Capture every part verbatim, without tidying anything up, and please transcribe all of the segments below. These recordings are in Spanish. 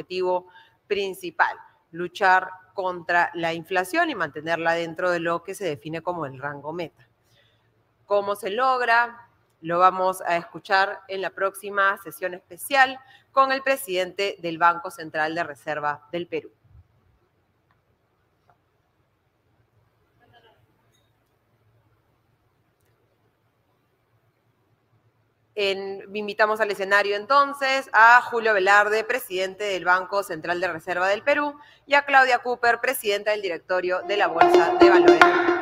objetivo principal, luchar contra la inflación y mantenerla dentro de lo que se define como el rango meta. ¿Cómo se logra? Lo vamos a escuchar en la próxima sesión especial con el presidente del Banco Central de Reserva del Perú. En, invitamos al escenario entonces a Julio Velarde, presidente del Banco Central de Reserva del Perú, y a Claudia Cooper, presidenta del directorio de la Bolsa de Valores.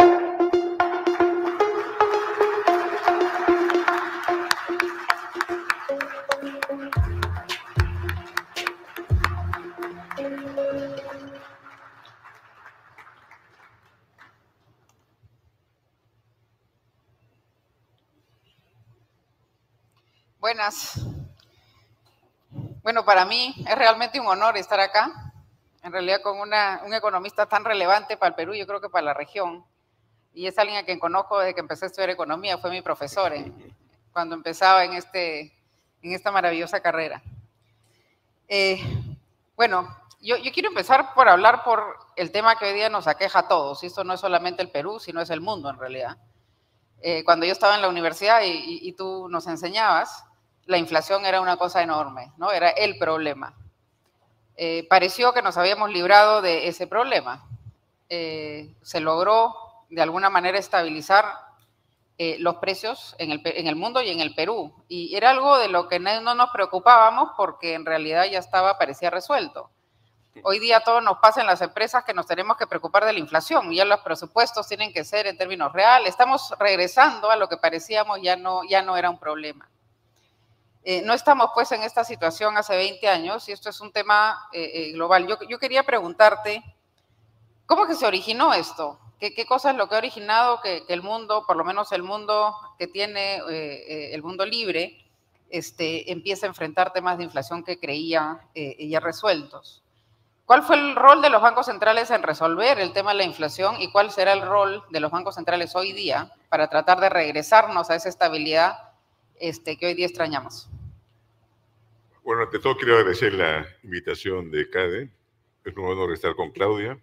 Buenas. Bueno, para mí es realmente un honor estar acá, en realidad con una, un economista tan relevante para el Perú, yo creo que para la región, y es alguien a quien conozco desde que empecé a estudiar economía, fue mi profesor eh, cuando empezaba en, este, en esta maravillosa carrera. Eh, bueno, yo, yo quiero empezar por hablar por el tema que hoy día nos aqueja a todos, y esto no es solamente el Perú, sino es el mundo en realidad. Eh, cuando yo estaba en la universidad y, y, y tú nos enseñabas, la inflación era una cosa enorme, ¿no? Era el problema. Eh, pareció que nos habíamos librado de ese problema. Eh, se logró de alguna manera estabilizar eh, los precios en el, en el mundo y en el Perú. Y era algo de lo que no, no nos preocupábamos porque en realidad ya estaba, parecía resuelto. Hoy día todo nos pasa en las empresas que nos tenemos que preocupar de la inflación. Ya los presupuestos tienen que ser en términos reales. Estamos regresando a lo que parecíamos ya no, ya no era un problema. Eh, no estamos pues en esta situación hace veinte años y esto es un tema eh, eh, global. Yo, yo quería preguntarte, ¿cómo es que se originó esto? ¿Qué, qué cosa es lo que ha originado que, que el mundo, por lo menos el mundo que tiene, eh, eh, el mundo libre, este, empiece a enfrentar temas de inflación que creía eh, ya resueltos? ¿Cuál fue el rol de los bancos centrales en resolver el tema de la inflación y cuál será el rol de los bancos centrales hoy día para tratar de regresarnos a esa estabilidad este, que hoy día extrañamos? Bueno, ante todo quiero agradecer la invitación de CADE. Es un honor estar con Claudia.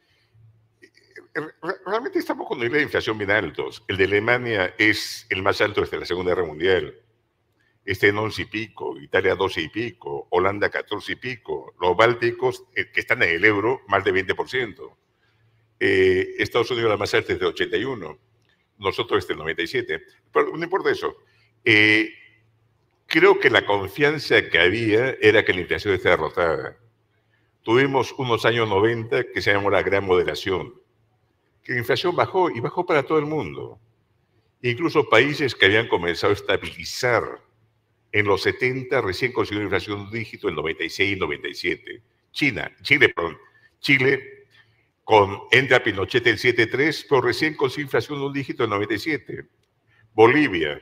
Realmente estamos con niveles de inflación bien altos. El de Alemania es el más alto desde la Segunda Guerra Mundial. Está en once y pico, Italia doce y pico, Holanda catorce y pico, los bálticos, eh, que están en el euro, más de veinte por ciento. Eh, Estados Unidos la más alta es de ochenta y uno, nosotros es del noventa y siete. Pero no importa eso. Eh, creo que la confianza que había era que la inflación está derrotada. Tuvimos unos años noventa que se llamó la gran moderación, que la inflación bajó y bajó para todo el mundo. Incluso países que habían comenzado a estabilizar en los setenta recién consiguió una inflación de un dígito en noventa y seis y noventa y siete. China, Chile, perdón, Chile con entra Pinochet el setenta y tres, pero recién consiguió inflación de un dígito en noventa y siete. Bolivia,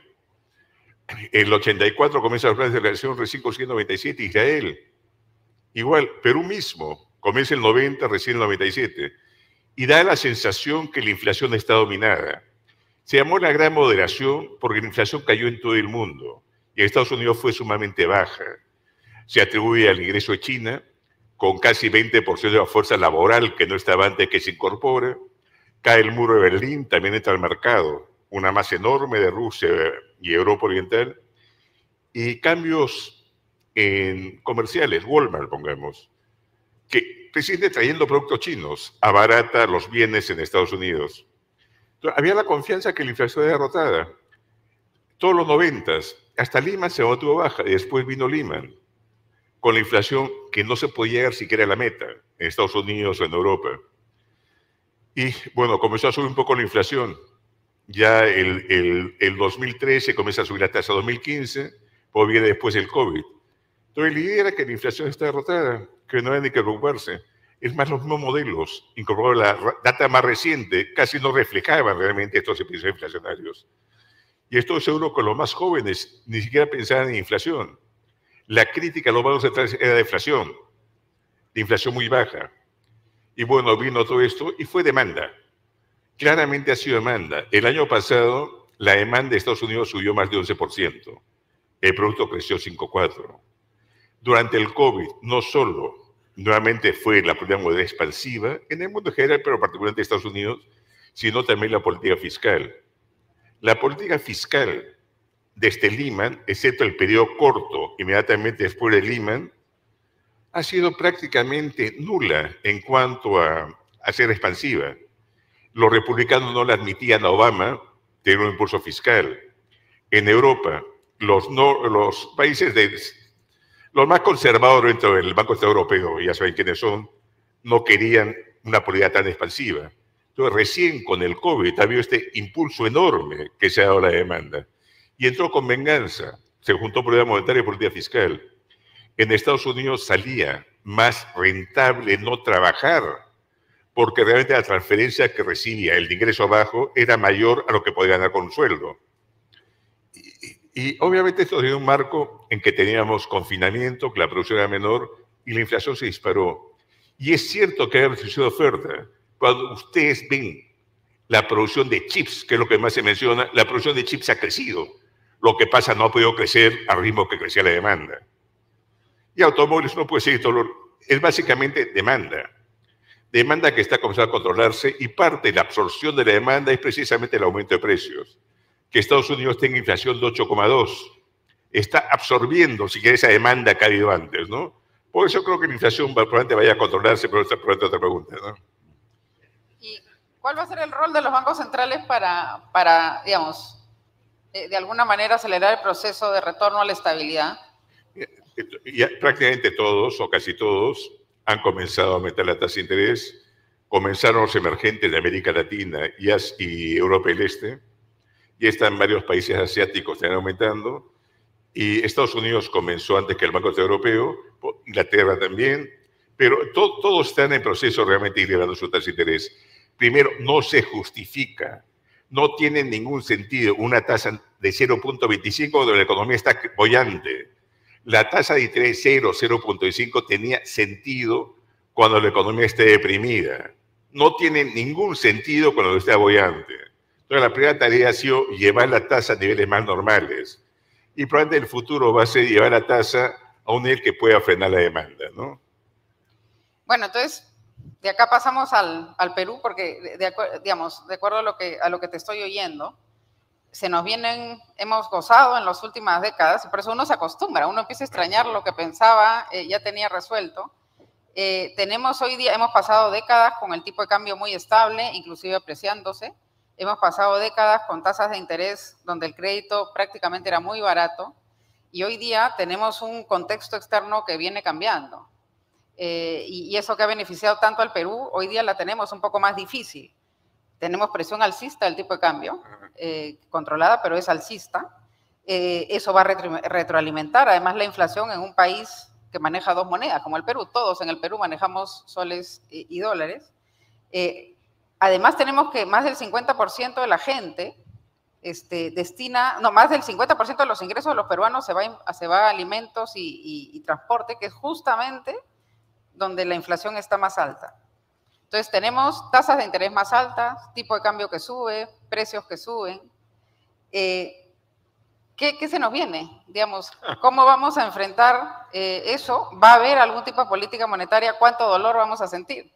el ochenta y cuatro comienza los planes de relación, recién consiguió noventa y siete. Israel, igual, Perú mismo, comienza el noventa, recién el noventa y siete. Y da la sensación que la inflación está dominada. Se llamó la gran moderación porque la inflación cayó en todo el mundo. Y en Estados Unidos fue sumamente baja. Se atribuye al ingreso de China, con casi veinte por ciento de la fuerza laboral que no estaba antes que se incorpora. Cae el muro de Berlín, también entra al mercado, una masa enorme de Rusia y Europa Oriental. Y cambios en comerciales, Walmart, pongamos, que preside trayendo productos chinos, abarata los bienes en Estados Unidos. Entonces, había la confianza que la inflación era derrotada. Todos los noventas, hasta Lehman se mantuvo baja y después vino Lehman, con la inflación que no se podía llegar siquiera a la meta, en Estados Unidos o en Europa. Y bueno, comenzó a subir un poco la inflación. Ya el, el, el dos mil trece comienza a subir la tasa dos mil quince, pues viene después el COVID. Entonces la idea era que la inflación está derrotada, que no hay ni que preocuparse. Es más, los mismos modelos, incorporados la data más reciente, casi no reflejaban realmente estos episodios inflacionarios. Y estoy seguro que los más jóvenes ni siquiera pensaban en inflación. La crítica a los bancos centrales era de inflación, de inflación muy baja. Y bueno, vino todo esto y fue demanda. Claramente ha sido demanda. El año pasado, la demanda de Estados Unidos subió más de once por ciento. El producto creció cinco coma cuatro por ciento. Durante el COVID, no solo nuevamente fue la política monetaria expansiva en el mundo en general, pero particularmente en Estados Unidos, sino también la política fiscal. La política fiscal desde Lehman, excepto el periodo corto inmediatamente después de Lehman, ha sido prácticamente nula en cuanto a, a ser expansiva. Los republicanos no le admitían a Obama tener un impulso fiscal. En Europa, los, no, los países de, los más conservadores dentro del Banco Central Europeo, ya saben quiénes son, no querían una política tan expansiva. Entonces, recién con el COVID ha habido este impulso enorme que se ha dado a la demanda. Y entró con venganza. Se juntó política monetaria y política fiscal. En Estados Unidos salía más rentable no trabajar, porque realmente la transferencia que recibía el de ingreso bajo era mayor a lo que podía ganar con un sueldo. Y, y obviamente esto dio un marco en que teníamos confinamiento, que la producción era menor y la inflación se disparó. Y es cierto que hay restricción de oferta. Cuando ustedes ven la producción de chips, que es lo que más se menciona, la producción de chips ha crecido. Lo que pasa, no ha podido crecer al ritmo que crecía la demanda. Y automóviles no puede seguir todo. Es básicamente demanda. Demanda que está comenzando a controlarse y parte de la absorción de la demanda es precisamente el aumento de precios. Que Estados Unidos tenga inflación de ocho coma dos. Está absorbiendo, si quiere, esa demanda que ha habido antes, ¿no? Por eso creo que la inflación probablemente vaya a controlarse, pero esta es probablemente otra pregunta, ¿no? ¿Y cuál va a ser el rol de los bancos centrales para, para digamos, de alguna manera acelerar el proceso de retorno a la estabilidad? Ya, prácticamente todos, o casi todos, han comenzado a aumentar la tasa de interés. Comenzaron los emergentes de América Latina y, y Europa del Este. Ya están varios países asiáticos están aumentando. Y Estados Unidos comenzó antes que el Banco Central Europeo, Inglaterra también. Pero to, todos están en proceso realmente de ir elevando su tasa de interés. Primero, no se justifica. No tiene ningún sentido una tasa de cero punto veinticinco donde la economía está boyante. La tasa de interés cero, cero punto veinticinco tenía sentido cuando la economía esté deprimida. No tiene ningún sentido cuando esté boyante. Entonces, la primera tarea ha sido llevar la tasa a niveles más normales. Y probablemente el futuro va a ser llevar la tasa a un nivel que pueda frenar la demanda, ¿no? Bueno, entonces, de acá pasamos al, al Perú, porque, de, de, digamos, de acuerdo a lo, que, a lo que te estoy oyendo, se nos vienen, hemos gozado en las últimas décadas, y por eso uno se acostumbra, uno empieza a extrañar lo que pensaba, eh, ya tenía resuelto. Eh, tenemos hoy día, hemos pasado décadas con el tipo de cambio muy estable, inclusive apreciándose. Hemos pasado décadas con tasas de interés donde el crédito prácticamente era muy barato, y hoy día tenemos un contexto externo que viene cambiando. Eh, y, y eso que ha beneficiado tanto al Perú, hoy día la tenemos un poco más difícil. Tenemos presión alcista del tipo de cambio, eh, controlada, pero es alcista. Eh, eso va a retro, retroalimentar, además, la inflación en un país que maneja dos monedas, como el Perú. Todos en el Perú manejamos soles y, y dólares. Eh, además, tenemos que más del cincuenta por ciento de la gente este, destina, no, más del cincuenta por ciento de los ingresos de los peruanos se va a, se va a alimentos y, y, y transporte, que es justamente donde la inflación está más alta. Entonces, tenemos tasas de interés más altas, tipo de cambio que sube, precios que suben. Eh, ¿qué, ¿Qué se nos viene? Digamos, ¿cómo vamos a enfrentar eh, eso? ¿Va a haber algún tipo de política monetaria? ¿Cuánto dolor vamos a sentir?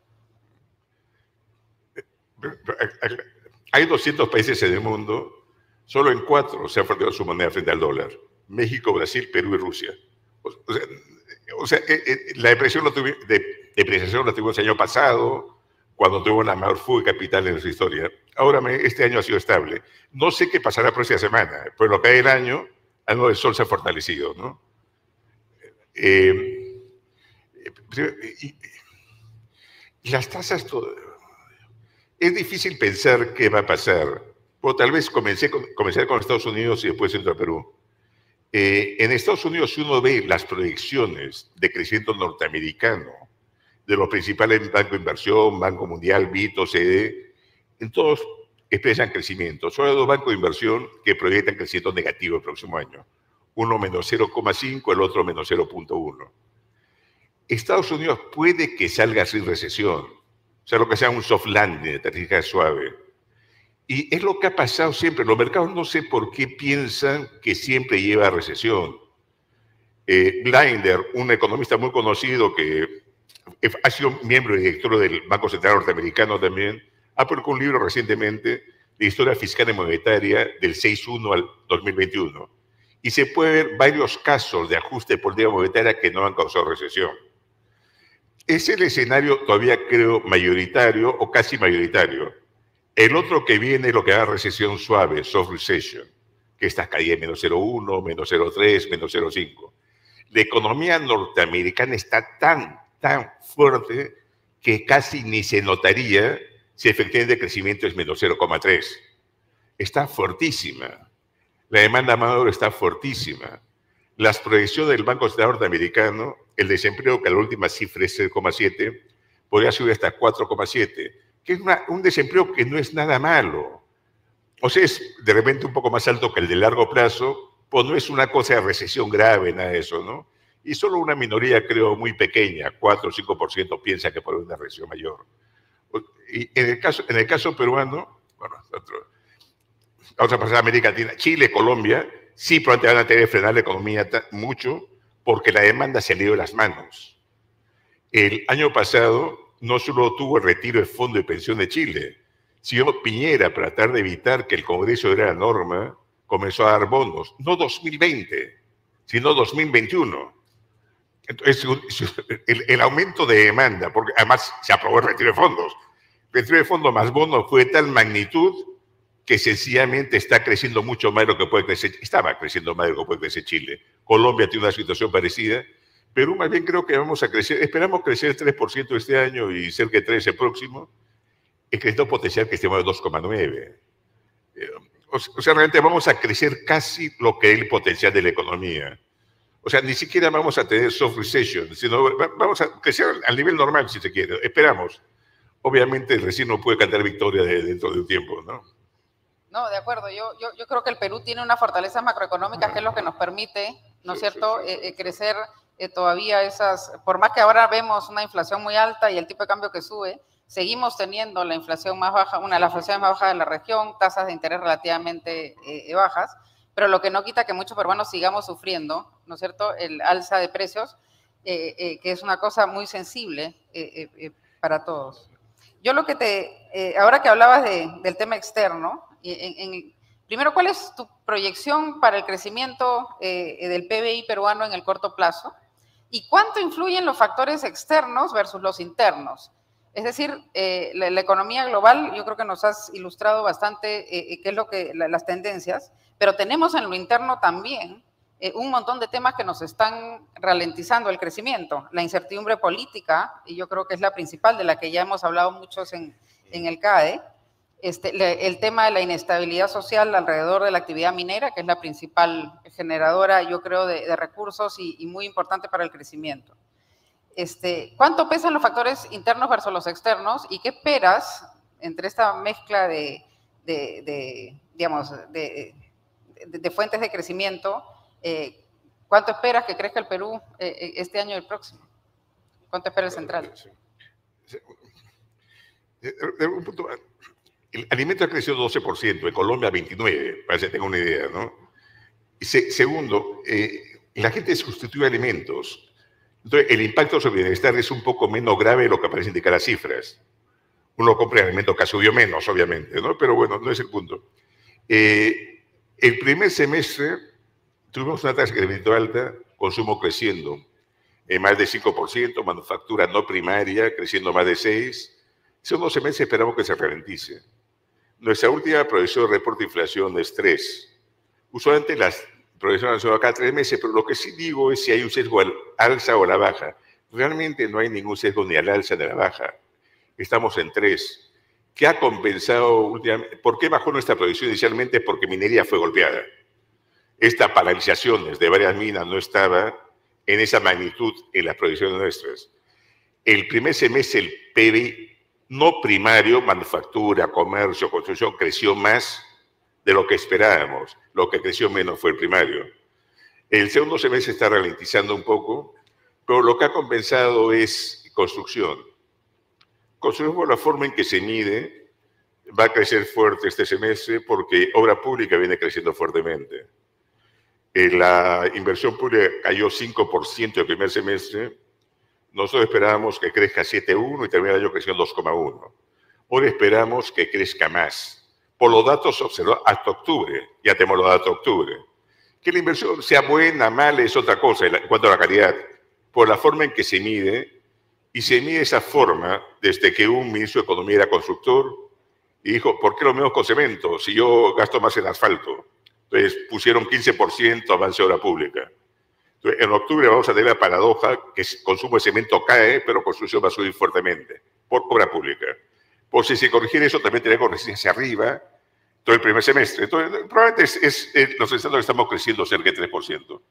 Hay doscientos países en el mundo, solo en cuatro se ha fortalecido su moneda frente al dólar. México, Brasil, Perú y Rusia. O sea, o sea la depresión la tuvi, de, depreciación la tuvimos el año pasado, cuando tuvo una mayor fuga de capital en nuestra historia. Ahora me, este año ha sido estable. No sé qué pasará la próxima semana, pero lo que hay el año, algo del sol se ha fortalecido, ¿no? Eh, y, y las tasas, todo, es difícil pensar qué va a pasar. O tal vez comencé con, comencé con Estados Unidos y después entro a Perú. Eh, en Estados Unidos, si uno ve las proyecciones de crecimiento norteamericano, de los principales bancos de inversión, Banco Mundial, B I T, O C D E, en todos expresan crecimiento. Solo hay dos bancos de inversión que proyectan crecimiento negativo el próximo año. Uno menos cero coma cinco, el otro menos cero punto uno. Estados Unidos puede que salga sin recesión, o sea, lo que sea un soft landing, de aterrizaje suave. Y es lo que ha pasado siempre. Los mercados no sé por qué piensan que siempre lleva a recesión. Eh, Blinder, un economista muy conocido que ha sido miembro y director del Banco Central Norteamericano también, ha publicado un libro recientemente de historia fiscal y monetaria del seis uno al dos mil veintiuno. Y se puede ver varios casos de ajuste de política monetaria que no han causado recesión. Es el escenario todavía creo mayoritario o casi mayoritario. El otro que viene es lo que da recesión suave, soft recession, que está caída en menos cero coma uno, menos cero coma tres, menos cero coma cinco. La economía norteamericana está tan, tan fuerte que casi ni se notaría si efectivamente el crecimiento es menos cero coma tres. Está fuertísima. La demanda madura está fuertísima. Las proyecciones del Banco Central Norteamericano, el desempleo, que la última cifra es cero coma siete, podría subir hasta cuatro coma siete, que es una, un desempleo que no es nada malo. O sea, es de repente un poco más alto que el de largo plazo, pues no es una cosa de recesión grave, nada de eso, ¿no? Y solo una minoría, creo, muy pequeña, cuatro o cinco por ciento, piensa que puede haber una recesión mayor. Y en el caso, en el caso peruano, bueno, otro, vamos a pasar a América Latina, Chile, Colombia, sí probablemente van a tener que frenar la economía mucho porque la demanda se le dio de las manos. El año pasado no solo tuvo el retiro de Fondo de Pensión de Chile, sino Piñera, para tratar de evitar que el Congreso diera la norma, comenzó a dar bonos, no dos mil veinte, sino dos mil veintiuno. Entonces, el, el aumento de demanda, porque además se aprobó el retiro de fondos, el retiro de fondos más bonos fue de tal magnitud que sencillamente está creciendo mucho más de lo que puede crecer, estaba creciendo más de lo que puede crecer Chile. Colombia tiene una situación parecida. Perú más bien creo que vamos a crecer, esperamos crecer tres por ciento este año y cerca de tres el próximo. El crecimiento potencial que estemos de dos coma nueve. O sea, realmente vamos a crecer casi lo que es el potencial de la economía. O sea, ni siquiera vamos a tener soft recession, sino vamos a crecer al nivel normal, si se quiere. Esperamos. Obviamente, el recién no puede cantar victoria de, dentro de un tiempo, ¿no? No, de acuerdo. Yo, yo, yo creo que el Perú tiene una fortaleza macroeconómica que es lo que nos permite, ¿no es Sí, cierto?, sí, sí. Eh, eh, crecer eh, todavía esas, por más que ahora vemos una inflación muy alta y el tipo de cambio que sube, seguimos teniendo la inflación más baja, una de las inflaciones más bajas de la región, tasas de interés relativamente eh, bajas, pero lo que no quita que muchos peruanos sigamos sufriendo, ¿no es cierto?, el alza de precios, eh, eh, que es una cosa muy sensible eh, eh, para todos. Yo lo que te, eh, ahora que hablabas de, del tema externo, en, en, primero, ¿cuál es tu proyección para el crecimiento eh, del P B I peruano en el corto plazo? ¿Y cuánto influyen los factores externos versus los internos? Es decir, eh, la, la economía global, yo creo que nos has ilustrado bastante eh, qué es lo que, la, las tendencias, pero tenemos en lo interno también eh, un montón de temas que nos están ralentizando el crecimiento. La incertidumbre política, y yo creo que es la principal, de la que ya hemos hablado muchos en, en el C A D E, este, le, el tema de la inestabilidad social alrededor de la actividad minera, que es la principal generadora, yo creo, de, de recursos y, y muy importante para el crecimiento. Este, ¿Cuánto pesan los factores internos versus los externos y qué esperas entre esta mezcla de, de, de digamos, de, de, de fuentes de crecimiento? Eh, ¿Cuánto esperas que crezca el Perú eh, este año y el próximo? ¿Cuánto espera el central? Un punto, el alimento ha crecido doce por ciento, en Colombia veintinueve por ciento, para que tengan una idea, ¿no? Y se, segundo, eh, la gente sustituye alimentos. Entonces, el impacto sobre el bienestar es un poco menos grave de lo que parecen indicar las cifras. Uno compra alimentos que subió menos, obviamente, ¿no? Pero bueno, no es el punto. Eh, el primer semestre tuvimos una tasa de crecimiento alta, consumo creciendo en más de cinco por ciento, manufactura no primaria creciendo más de seis por ciento. Segundo semestre esperamos que se ralentice. Nuestra última proyección de reporte de inflación es tres. Usualmente las proyecciones son acá tres meses, pero lo que sí digo es si hay un sesgo al alza o a la baja. Realmente no hay ningún sesgo ni al alza ni a la baja. Estamos en tres. ¿Qué ha compensado últimamente? ¿Por qué bajó nuestra proyección inicialmente? Porque minería fue golpeada. Esta paralización de varias minas no estaba en esa magnitud en las proyecciones nuestras. El primer semestre el P B I no primario, manufactura, comercio, construcción, creció más de lo que esperábamos. Lo que creció menos fue el primario. El segundo semestre está ralentizando un poco, pero lo que ha compensado es construcción. Construcción por la forma en que se mide va a crecer fuerte este semestre porque obra pública viene creciendo fuertemente. La inversión pública cayó cinco por ciento el primer semestre Nosotros esperábamos que crezca siete coma uno y termine el año creciendo dos coma uno. Ahora esperamos que crezca más. Por los datos observados hasta octubre, ya tenemos los datos de octubre. Que la inversión sea buena, mala, es otra cosa en cuanto a la calidad, por la forma en que se mide, y se mide esa forma desde que un ministro de Economía era constructor y dijo, ¿por qué lo mismo con cemento si yo gasto más en asfalto? Entonces pusieron quince por ciento avance de obra pública. Entonces, en octubre vamos a tener la paradoja que el consumo de cemento cae, pero construcción va a subir fuertemente por obra pública. Por si se corrigiera eso, también tenemos que corregir hacia arriba todo el primer semestre. Entonces, probablemente es, es, es, los estados estamos creciendo cerca de tres por ciento.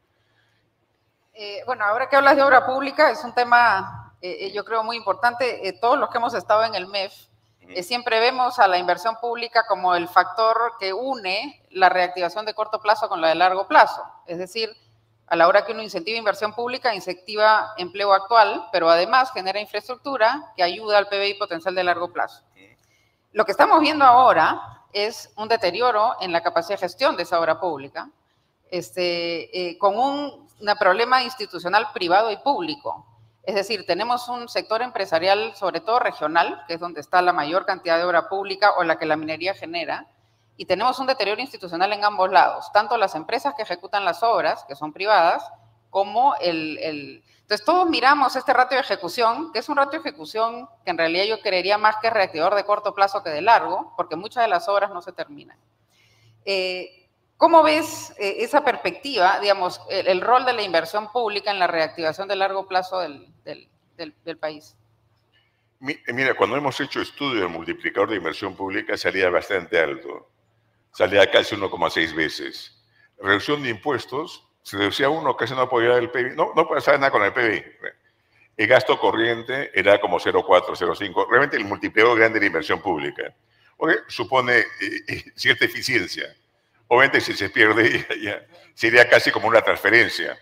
Eh, bueno, ahora que hablas de obra pública, es un tema, eh, yo creo, muy importante. Eh, todos los que hemos estado en el M E F, eh, siempre vemos a la inversión pública como el factor que une la reactivación de corto plazo con la de largo plazo. Es decir, a la hora que uno incentiva inversión pública, incentiva empleo actual, pero además genera infraestructura que ayuda al P B I potencial de largo plazo. Lo que estamos viendo ahora es un deterioro en la capacidad de gestión de esa obra pública, este, eh, con un, un problema institucional privado y público. Es decir, tenemos un sector empresarial, sobre todo regional, que es donde está la mayor cantidad de obra pública o la que la minería genera, y tenemos un deterioro institucional en ambos lados, tanto las empresas que ejecutan las obras, que son privadas, como el... el Entonces, todos miramos este ratio de ejecución, que es un ratio de ejecución que en realidad yo creería más que reactivador de corto plazo que de largo, porque muchas de las obras no se terminan. Eh, ¿Cómo ves eh, esa perspectiva, digamos, el, el rol de la inversión pública en la reactivación de largo plazo del, del, del, del país? Mira, cuando hemos hecho estudio del multiplicador de inversión pública salía bastante alto, salía casi uno coma seis veces. Reducción de impuestos, se reducía uno, casi no apoyaba el P I B, no, no pasaba nada con el P I B. El gasto corriente era como cero coma cuatro, cero coma cinco, realmente el multiplicador grande de la inversión pública. Porque supone eh, eh, cierta eficiencia. Obviamente si se pierde ya, ya, sería casi como una transferencia.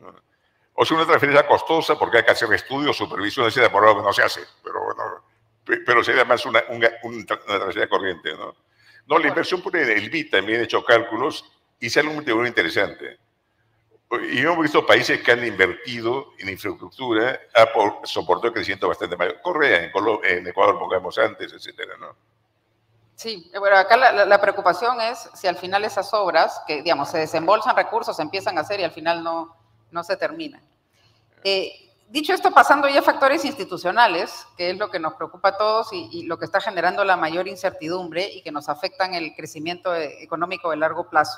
O sea, una transferencia costosa porque hay que hacer estudios, supervisión, etcétera, por lo que no se hace. Pero, bueno, pero sería más una, una, una transferencia corriente, ¿no? No, la inversión pública, el B I también ha hecho cálculos y sale un multiplicador interesante. Y hemos visto países que han invertido en infraestructura, ha soportado crecimiento bastante mayor. Corea, en, Colo en Ecuador, pongamos antes, etcétera, ¿no? Sí, bueno, acá la, la, la preocupación es si al final esas obras, que digamos, se desembolsan recursos, se empiezan a hacer y al final no, no se terminan. Eh, dicho esto, pasando ya a factores institucionales, que es lo que nos preocupa a todos y, y lo que está generando la mayor incertidumbre y que nos afectan el crecimiento económico de largo plazo.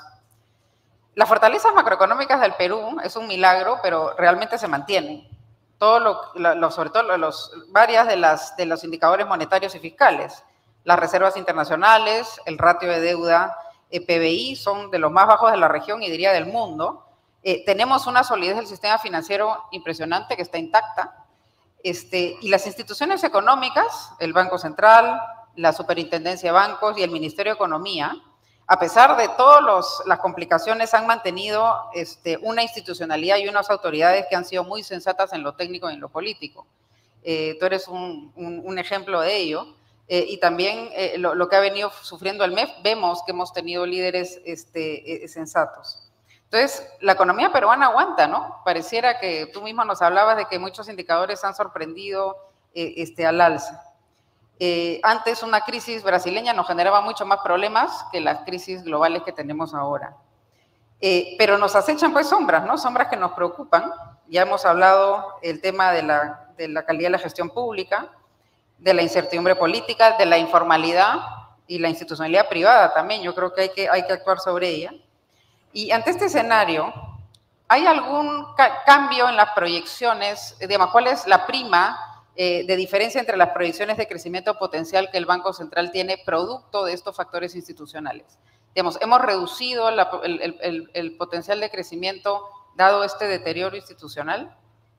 Las fortalezas macroeconómicas del Perú es un milagro, pero realmente se mantienen. Todo lo, lo, sobre todo los, varias de, las, de los indicadores monetarios y fiscales. Las reservas internacionales, el ratio de deuda eh, P B I son de los más bajos de la región y diría del mundo. Eh, tenemos una solidez del sistema financiero impresionante que está intacta. Este, y las instituciones económicas, el Banco Central, la Superintendencia de Bancos y el Ministerio de Economía, a pesar de todas las complicaciones, han mantenido este, una institucionalidad y unas autoridades que han sido muy sensatas en lo técnico y en lo político. Eh, tú eres un, un, un ejemplo de ello. Eh, y también eh, lo, lo que ha venido sufriendo el M E F, vemos que hemos tenido líderes este, eh, sensatos. Entonces, la economía peruana aguanta, ¿no? Pareciera que tú mismo nos hablabas de que muchos indicadores han sorprendido eh, este, al alza. Eh, antes una crisis brasileña nos generaba mucho más problemas que las crisis globales que tenemos ahora. Eh, pero nos acechan pues sombras, ¿no? Sombras que nos preocupan. Ya hemos hablado del tema de la, de la calidad de la gestión pública, de la incertidumbre política, de la informalidad y la institucionalidad privada también. Yo creo que hay que, hay que actuar sobre ella. Y ante este escenario, ¿hay algún ca cambio en las proyecciones? Digamos, ¿cuál es la prima eh, de diferencia entre las proyecciones de crecimiento potencial que el Banco Central tiene producto de estos factores institucionales? Digamos, ¿hemos reducido la, el, el, el potencial de crecimiento dado este deterioro institucional?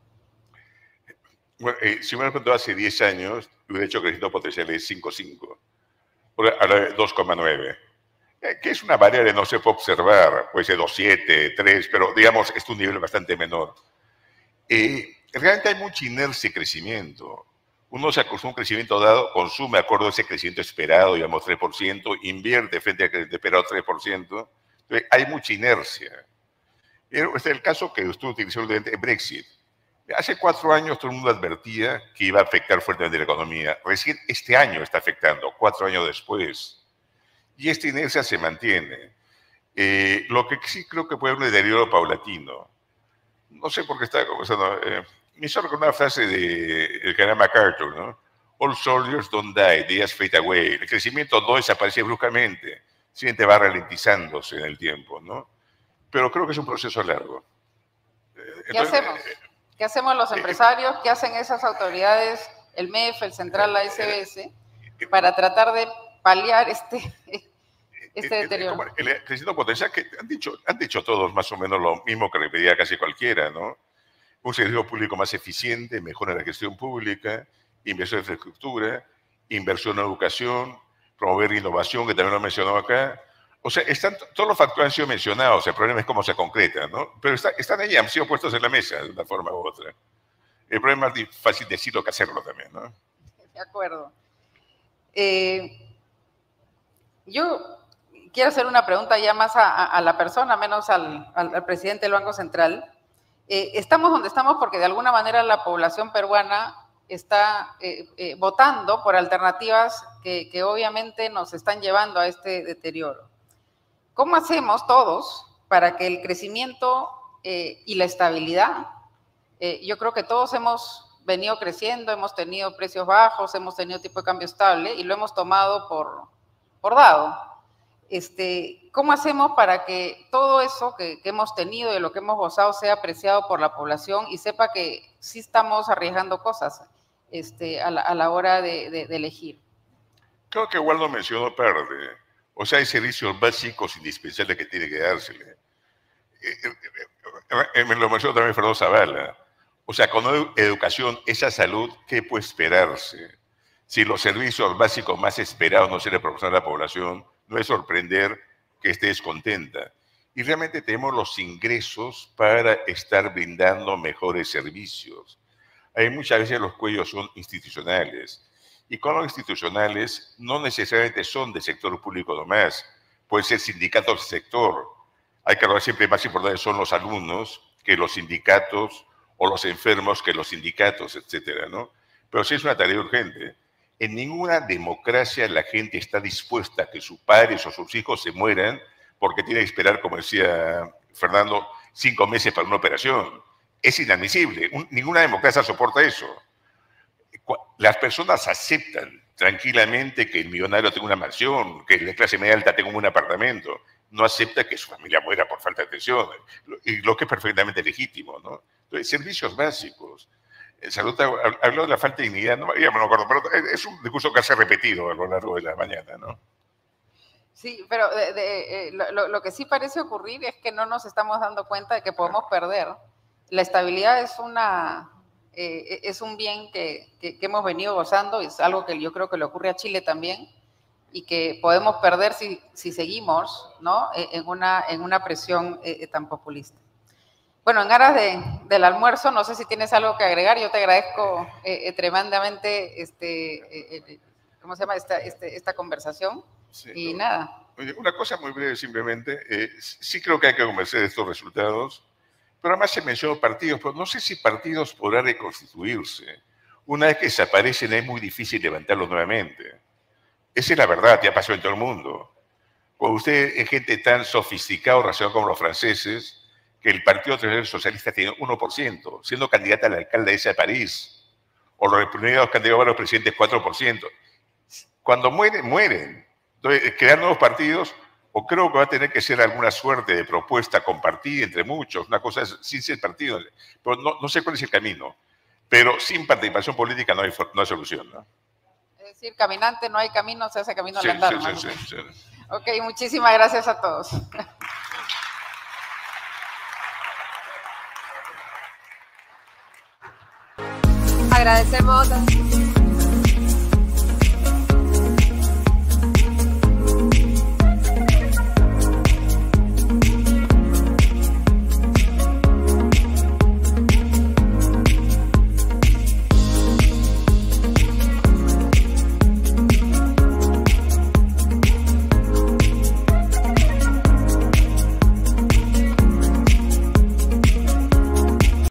Bueno, eh, si me hubieran preguntado hace diez años, hubiera hecho crecimiento potencial de cinco coma cinco, ahora dos coma nueve, eh, que es una variable que no se puede observar, puede ser dos coma siete, tres, pero digamos, es un nivel bastante menor. Eh, realmente hay mucha inercia de crecimiento. Uno se acostumbra a un crecimiento dado, consume de acuerdo a ese crecimiento esperado, digamos tres por ciento, invierte frente al crecimiento esperado tres por ciento, entonces hay mucha inercia. Este es el caso que usted utilizó durante el Brexit. Hace cuatro años todo el mundo advertía que iba a afectar fuertemente la economía. Recién este año está afectando, cuatro años después. Y esta inercia se mantiene. Eh, lo que sí creo que puede haber un deterioro paulatino. No sé por qué está conversando. Eh, me hizo recordar una frase del general MacArthur, ¿no? All soldiers don't die, they just fade away. El crecimiento no desaparece bruscamente, simplemente va ralentizándose en el tiempo, ¿no? Pero creo que es un proceso largo. Entonces, ¿qué hacemos? ¿Qué hacemos los empresarios? ¿Qué hacen esas autoridades, el M E F, el Central, la S B S, para tratar de paliar este, este deterioro? El, el crecimiento potencial, que han dicho, han dicho todos más o menos lo mismo que repetía casi cualquiera, ¿no? Un servicio público más eficiente, mejora la gestión pública, inversión en infraestructura, inversión en educación, promover innovación, que también lo mencionó acá. O sea, están, todos los factores han sido mencionados, el problema es cómo se concreta, ¿no? Pero está, están ahí, han sido puestos en la mesa de una forma u otra. El problema es más fácil decirlo que hacerlo también, ¿no? De acuerdo. Eh, yo quiero hacer una pregunta ya más a, a, a la persona, menos al, al, al presidente del Banco Central. Eh, estamos donde estamos porque de alguna manera la población peruana está eh, eh, votando por alternativas que, que obviamente nos están llevando a este deterioro. ¿Cómo hacemos todos para que el crecimiento eh, y la estabilidad, eh, yo creo que todos hemos venido creciendo, hemos tenido precios bajos, hemos tenido tipo de cambio estable y lo hemos tomado por, por dado. Este, ¿Cómo hacemos para que todo eso que, que hemos tenido y lo que hemos gozado sea apreciado por la población y sepa que sí estamos arriesgando cosas este, a, la, a la hora de, de, de elegir? Creo que Waldo mencionó parte. O sea, hay servicios básicos indispensables que tiene que dársele. Eh, eh, eh, me lo mencionó también Fernando Zavala. O sea, con educación, esa salud, ¿qué puede esperarse? Si los servicios básicos más esperados no se le proporcionan a la población, no es sorprender que esté descontenta. Y realmente tenemos los ingresos para estar brindando mejores servicios. Hay muchas veces los cuellos son institucionales. Y con los institucionales no necesariamente son del sector público nomás, pueden ser sindicatos del sector. Hay que recordar siempre más importantes son los alumnos que los sindicatos o los enfermos que los sindicatos, etcétera, ¿no? Pero sí es una tarea urgente. En ninguna democracia la gente está dispuesta a que sus padres o sus hijos se mueran porque tiene que esperar, como decía Fernando, cinco meses para una operación. Es inadmisible. Un, ninguna democracia soporta eso. Las personas aceptan tranquilamente que el millonario tenga una mansión, que la clase media alta tenga un apartamento. No acepta que su familia muera por falta de atención, y lo que es perfectamente legítimo, ¿no? Entonces, servicios básicos. Salud habló de la falta de dignidad, no, ya me lo acuerdo, pero es un discurso que se ha repetido a lo largo de la mañana, ¿no? Sí, pero de, de, eh, lo, lo que sí parece ocurrir es que no nos estamos dando cuenta de que podemos perder. La estabilidad es una... Eh, es un bien que, que, que hemos venido gozando, es algo que yo creo que le ocurre a Chile también y que podemos perder si, si seguimos, ¿no? en, una, en una presión eh, tan populista. Bueno, en aras de, del almuerzo, no sé si tienes algo que agregar, yo te agradezco eh, tremendamente este, eh, eh, ¿cómo se llama? esta, este, esta conversación sí, y no. nada. Oye, una cosa muy breve simplemente, eh, sí creo que hay que convencer de estos resultados. Pero además se mencionó partidos, pero no sé si partidos podrán reconstituirse. Una vez que desaparecen es muy difícil levantarlos nuevamente. Esa es la verdad, ya pasó en todo el mundo. Cuando usted es gente tan sofisticada o racional como los franceses, que el Partido Socialista tiene uno por ciento, siendo candidata a la alcaldesa de París, o los republicanos candidatos a los presidentes cuatro por ciento. Cuando mueren, mueren. Entonces, crear nuevos partidos... o creo que va a tener que ser alguna suerte de propuesta compartida entre muchos, una cosa es, sin ser partido, pero no, no sé cuál es el camino, pero sin participación política no hay, no hay solución, ¿no? Es decir, caminante no hay camino, se hace camino sí, al andar. Sí, sí, sí, sí. Ok, muchísimas gracias a todos. Agradecemos.